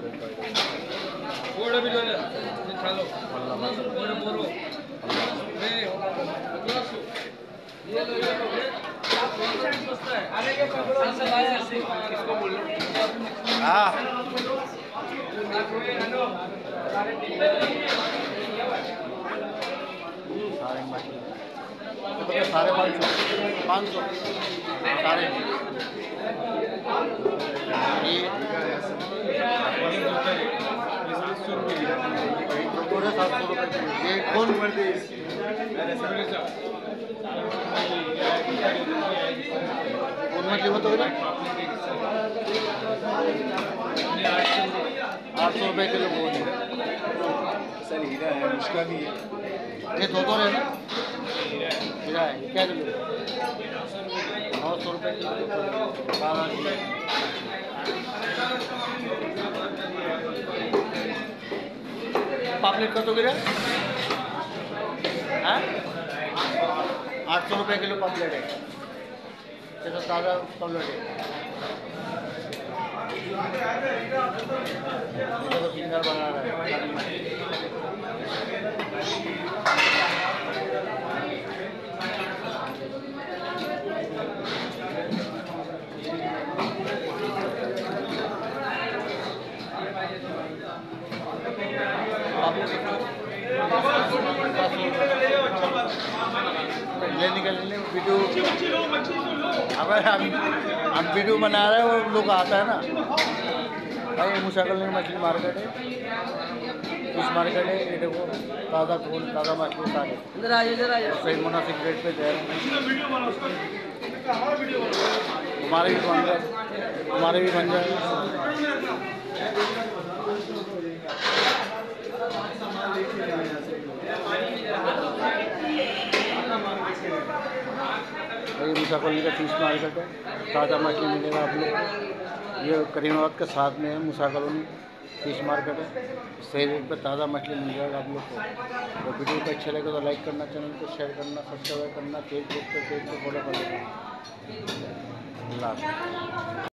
साढ़े 500 साढ़े पूरे 700 रुपये। ये कौन मछली बता 800 रुपये किलो। वो सर हीरा है, उसका भी है। ये दो है ना, हीरा है क्या किलो? 900 रुपये किलो। पापलेट का तो गिरा 800 रुपये किलो पापलेट है। ये तो ताज़ा पापलेट है। ये तो फिंगर बना रहा है। ले निकल वीडियो। अब हम वीडियो बना रहे हैं और लोग आता है ना भाई। मुसाकल मछली मार्केट है, फिश मार्केट है। ये देखो ताज़ा फूल, ताज़ा मछली सारे इधर आइए सही मुनासिब रेट पे दे रहे हैं। हमारे भी बन जाए, हमारे भी बन जाए। ये मुसाकल का फिश मार्केट है, ताज़ा मछली मिलेगा आप लोग। ये करीमाबाद के साथ में है मुसाकल फिश मार्केट है। सही रेट पे ताज़ा मछली मिल जाएगा आप लोग को। तो वीडियो को अच्छा लगे तो लाइक करना, चैनल को शेयर करना, सब्सक्राइब करना, फेसबुक पे पेज को फॉलो करना। अल्लाह।